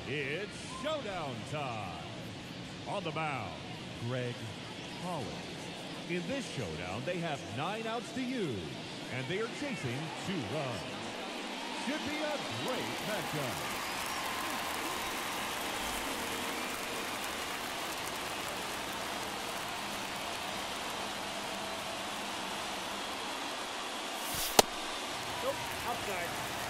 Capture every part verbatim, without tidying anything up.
It's showdown time. On the mound, Greg Holland. In this showdown, they have nine outs to use, and they are chasing two runs. Should be a great matchup. Nope, outside.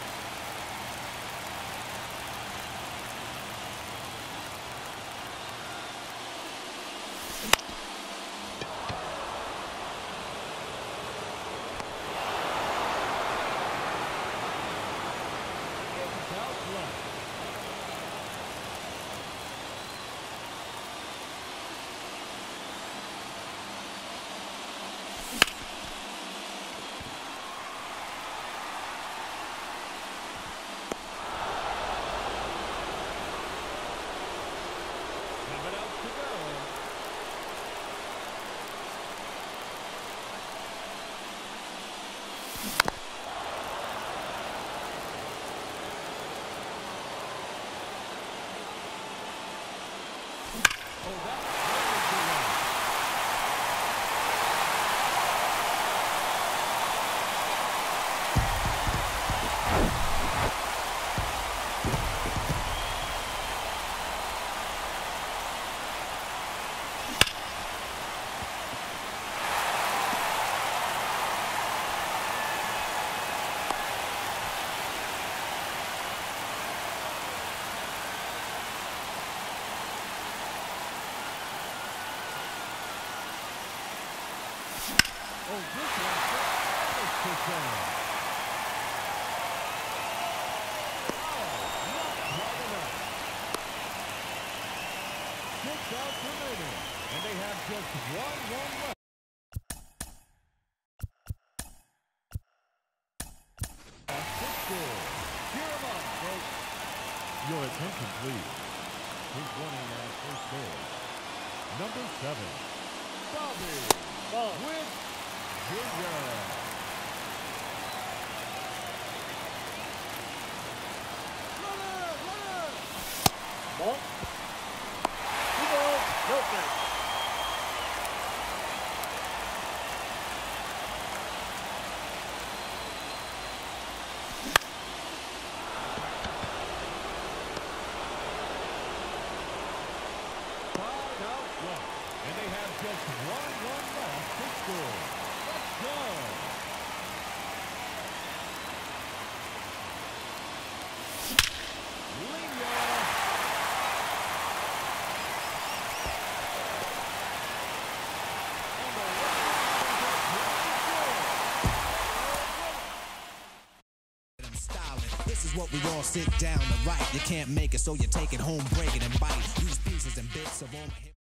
Oh, this one is concerned. Oh, not quite enough. Six outs remaining, and they have just one run left. Six score. Cheer him up, folks. Your attention, please. He's running at first base. Number seven, Bobby. Ball. With Junior. Runner, runner. Ball. Two balls, no strikes. Five outs left, and they have just one run left to score. Let's go. This is what we all sit down to write. You can't make it, so you take it home, break it and bite. Use pieces and bits of all my